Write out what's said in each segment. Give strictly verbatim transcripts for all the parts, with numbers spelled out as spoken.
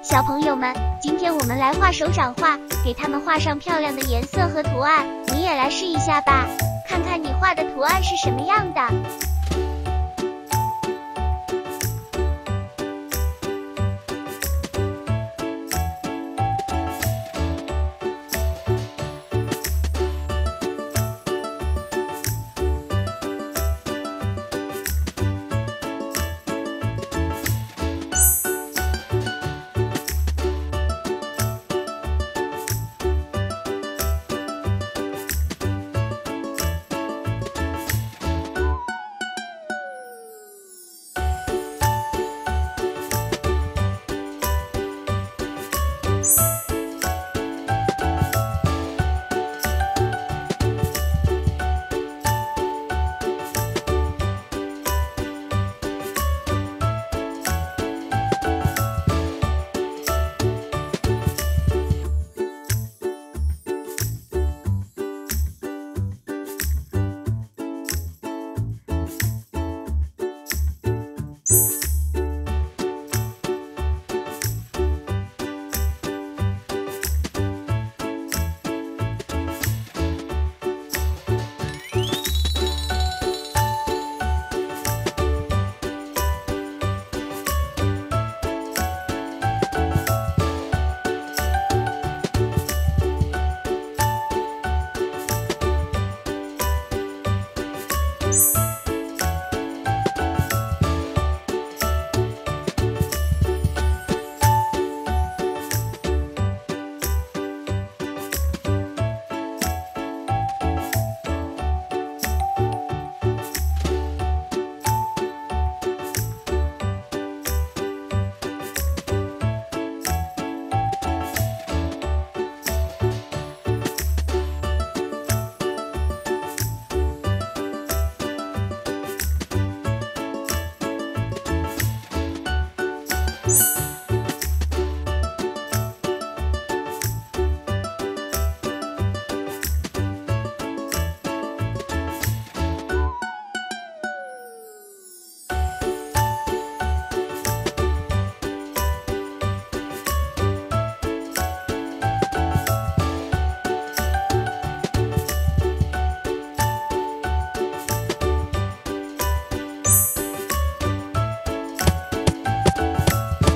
小朋友们，今天我们来画手掌画，给它们画上漂亮的颜色和图案。你也来试一下吧，看看你画的图案是什么样的。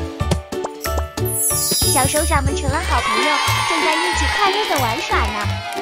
小手掌们成了好朋友，正在一起快乐地玩耍呢。